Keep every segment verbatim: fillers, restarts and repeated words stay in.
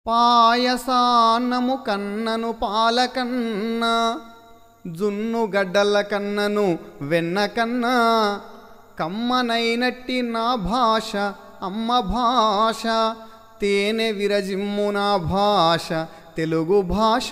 పాయసాన్నము కన్నను పాలకన్న జున్ను గడ్డల కన్నను వెన్న కన్నా కమ్మనైనట్టి నా భాష అమ్మ భాష తేనె విరజిమ్ము నా భాష తెలుగు భాష.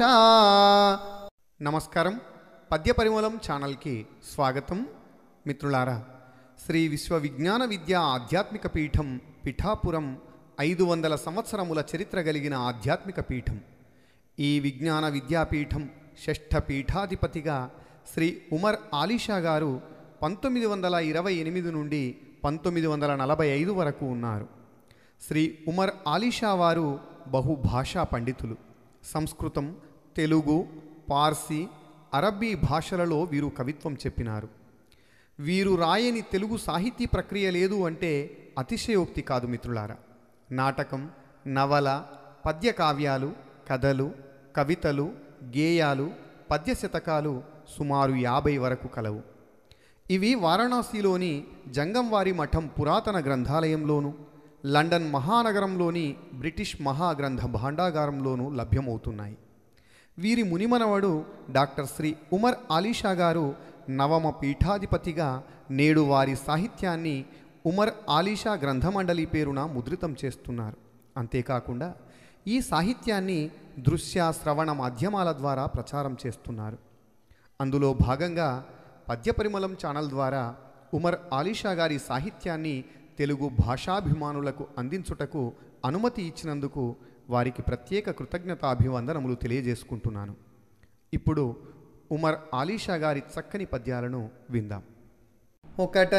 నమస్కారం. పద్య పరిమళం ఛానల్కి స్వాగతం. మిత్రులారా, శ్రీ విశ్వ విజ్ఞాన విద్యా ఆధ్యాత్మిక పీఠం పిఠాపురం ఐదు వందల సంవత్సరముల చరిత్ర కలిగిన ఆధ్యాత్మిక పీఠం. ఈ విజ్ఞాన విద్యాపీఠం షష్ఠ పీఠాధిపతిగా శ్రీ ఉమర్ ఆలీషా గారు పంతొమ్మిది వందల ఇరవై ఎనిమిది నుండి పంతొమ్మిది వందల నలభై ఐదు వరకు ఉన్నారు. శ్రీ ఉమర్ ఆలీషా వారు బహుభాషా పండితులు. సంస్కృతం, తెలుగు, పార్సీ, అరబ్బీ భాషలలో వీరు కవిత్వం చెప్పినారు. వీరు రాయని తెలుగు సాహితీ ప్రక్రియ లేదు అంటే అతిశయోక్తి కాదు మిత్రులారా. నాటకం, నవల, పద్యకావ్యాలు, కథలు, కవితలు, గేయాలు, పద్యశతకాలు సుమారు యాభై వరకు కలవు. ఇవి వారణాసిలోని జంగంవారి మఠం పురాతన గ్రంథాలయంలోను, లండన్ మహానగరంలోని బ్రిటిష్ మహాగ్రంథ భాండాగారంలోనూ లభ్యమవుతున్నాయి. వీరి మునిమనవడు డాక్టర్ శ్రీ ఉమర్ ఆలీషా గారు నవమ పీఠాధిపతిగా నేడు వారి సాహిత్యాన్ని ఉమర్ ఆలీషా గ్రంథమండలి పేరున ముద్రితం చేస్తున్నారు. అంతేకాకుండా ఈ సాహిత్యాన్ని దృశ్య శ్రవణ మాధ్యమాల ద్వారా ప్రచారం చేస్తున్నారు. అందులో భాగంగా పద్యపరిమళం ఛానల్ ద్వారా ఉమర్ ఆలీషా గారి సాహిత్యాన్ని తెలుగు భాషాభిమానులకు అందించుటకు అనుమతి ఇచ్చినందుకు వారికి ప్రత్యేక కృతజ్ఞతాభివందనములు తెలియజేసుకుంటున్నాను. ఇప్పుడు ఉమర్ ఆలీషా గారి చక్కని పద్యాలను విందాం. ఒకట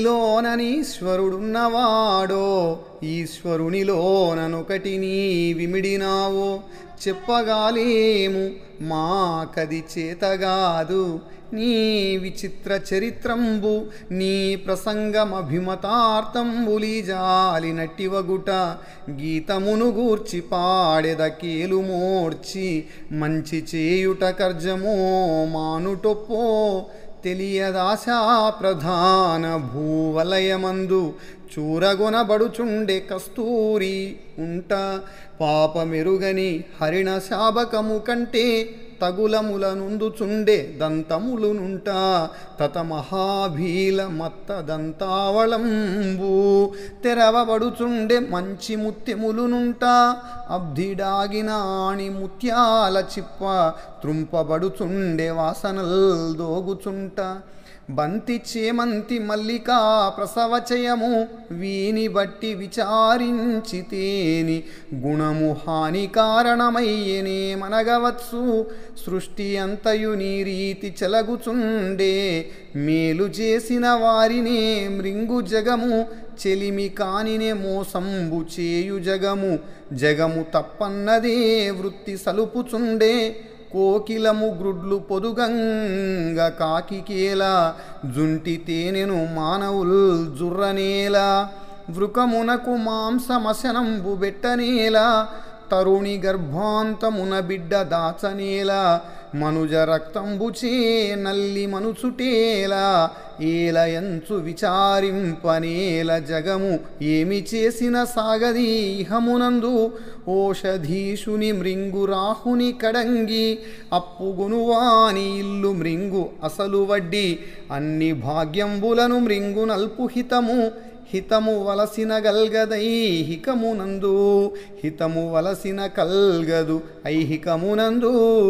నీలోననీశ్వరుడున్నవాడో, ఈశ్వరునిలోననొకటి నీ విమిడినావో, చెప్పగాలేము మాకది చేతగాదు నీ విచిత్ర చరిత్రంబు, నీ ప్రసంగమభిమతార్థంబులి జాలి నట్టివగుట, గీతమును గూర్చి పాడెద కేలు మోర్చి, మంచి చేయుట కర్జమో మానుటొప్పో, తెలియదాశా ప్రధాన భూవలయమందు చూరగొనబడుచుండే కస్తూరి ఉంట, పాపమెరుగని హరిణ శాబకము కంటే తగులముల నుందుచుండే దంతములునుంట, తత మహాభీల మత్త దంతావళంబు తెరవబడుచుండే మంచి ముత్యములునుంట, అబ్ధిడాగిన ఆణి ముత్యాల చిప్ప త్రుంపబడుచుండే వాసనల్ దోగుచుంట, బంతి చేమంతి మల్లికా ప్రసవచయము వీని బట్టి విచారించితేని, గుణము హాని కారణమయ్యనే మనగవచ్చు, సృష్టి అంతయు నీ రీతి చెలగుచుండే, మేలు చేసిన వారినే మృంగు జగము, చెలిమి కానినే మోసంబు చేయు జగము, జగము తప్పన్నదే వృత్తి సలుపుచుండే, కోకిలము గ్రుడ్లు పొదుగంగ కాకికేలా, జుంటి తేనెను మానవుల్ జుర్రనేలా, వృకమునకు మాంసమశనంబు బెట్టనేలా, తరుణి గర్భాంతమున బిడ్డ దాచనేలా, మనుజ రక్తంబుచే నల్లి మనుచుటేలా, ఏల ఎంచు విచారింపనేల జగము, ఏమి చేసిన సాగది ఇహమునందు, ఓషధీషుని మృంగు రాహుని కడంగి, అప్పుగునువాని ఇల్లు మృంగు అసలు వడ్డి, అన్ని భాగ్యంబులను మృంగు నల్పు హితము, హితము వలసిన గల్గదైహికమునందు, హితము వలసిన కల్గదు ఐహికమునందు.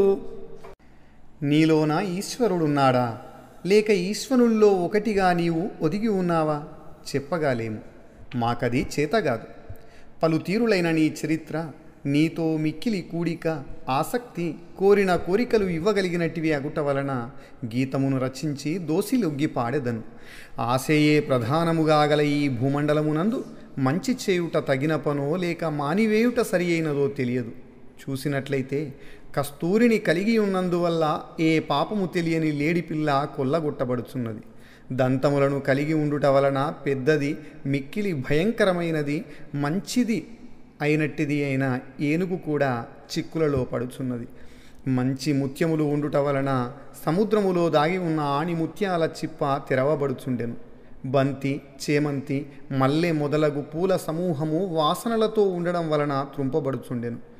నీలోన ఈశ్వరుడున్నాడా, లేక ఈశ్వరుల్లో ఒకటిగా నీవు ఒదిగి ఉన్నావా, చెప్పగాలేము మాకది చేతగాదు. పలుతీరులైన నీ చరిత్ర, నీతో మిక్కిలి కూడిక, ఆసక్తి, కోరిన కోరికలు ఇవ్వగలిగినటివి అగుట వలన గీతమును రచించి దోసిలొగ్గి పాడెదను. ఆశయే ప్రధానముగా గల ఈ భూమండలమునందు మంచి చేయుట తగిన పనో లేక మానివేయుట సరి అయినదో తెలియదు. చూసినట్లయితే కస్తూరిని కలిగి ఉన్నందువల్ల ఏ పాపము తెలియని లేడిపిల్ల కొల్లగొట్టబడుచున్నది. దంతములను కలిగి ఉండుట వలన పెద్దది, మిక్కిలి భయంకరమైనది, మంచిది అయినట్టిది అయిన ఏనుగు కూడా చిక్కులలో పడుచున్నది. మంచి ముత్యములు ఉండుట వలన సముద్రములో దాగి ఉన్న ఆణి ముత్యాల చిప్ప తెరవబడుచుండెను. బంతి, చేమంతి, మల్లె మొదలగు పూల సమూహము వాసనలతో ఉండడం వలన త్రుంపబడుచుండెను.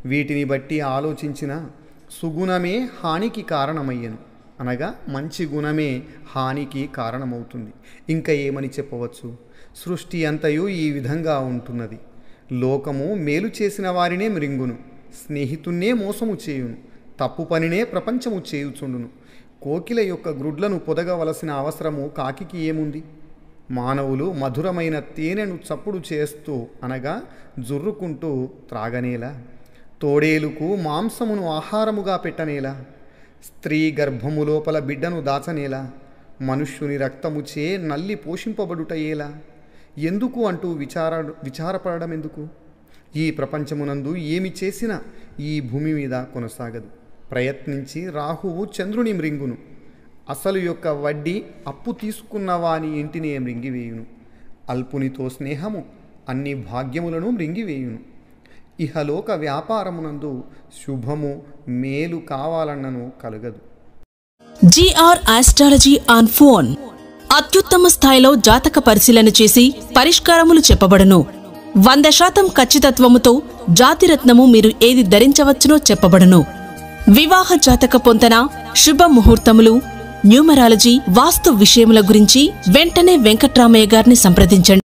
వీటిని బట్టి ఆలోచించిన సుగుణమే హానికి కారణమయ్యను. అనగా మంచి గుణమే హానికి కారణమవుతుంది. ఇంకా ఏమని చెప్పవచ్చు? సృష్టి అంతయు ఈ విధంగా ఉంటున్నది. లోకము మేలు చేసిన వారినే మృంగును, స్నేహితున్నే మోసము చేయును, తప్పు పనినే ప్రపంచము చేయుచుండును. కోకిల యొక్క గ్రుడ్లను పొదగవలసిన అవసరము కాకికి ఏముంది? మానవులు మధురమైన తేనెను చప్పుడు చేస్తూ అనగా జుర్రుకుంటూ త్రాగనేలా? తోడేలుకు మాంసమును ఆహారముగా పెట్టనేలా? స్త్రీ గర్భము లోపల బిడ్డను దాచనేలా? మనుష్యుని రక్తముచే నల్లి పోషింపబడుటయేలా? ఎందుకు అంటూ విచార విచారపడడం ఎందుకు? ఈ ప్రపంచమునందు ఏమి చేసినా ఈ భూమి మీద కొనసాగదు. ప్రయత్నించి రాహువు చంద్రుని మృంగును, అసలు యొక్క వడ్డీ అప్పు తీసుకున్న వాని ఇంటిని మృంగివేయును. అల్పునితో స్నేహము అన్ని భాగ్యములను మృంగివేయును. ఇహలోక వ్యాపారమునందు శుభము మేలు కావాలన్నను కలగదు. GR astrology on phone. అత్యుత్తమ స్థాయిలో జాతక పరిశీలన చేసి పరిష్కారములు చెప్పబడును. వంద శాతం ఖచ్చితత్వముతో జాతిరత్నము మీరు ఏది ధరించవచ్చునో చెప్పబడును. వివాహ జాతక పొంతన, శుభ ముహూర్తములు, న్యూమరాలజీ, వాస్తు విషయముల గురించి వెంటనే వెంకట్రామయ్య గారిని సంప్రదించండి.